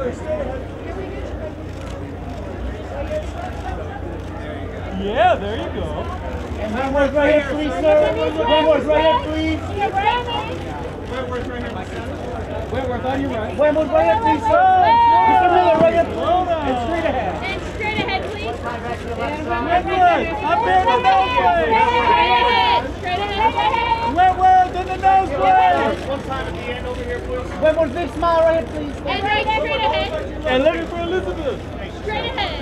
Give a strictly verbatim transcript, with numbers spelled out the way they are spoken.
Yeah, there you go. And Wentworth right here, please, sir. Wentworth right here, please. Wentworth right here, my son. Wentworth on your right. Wentworth right here, please, sir. Mister Miller right here, please. And straight ahead. And straight ahead, please. Wentworth, up there in the nosebleed. Straight ahead. Straight ahead. Wentworth in the nosebleed. One time at the end over here, please. Wentworth, big smile right here, please. And right straight ahead. And looking for Elizabeth. Straight ahead.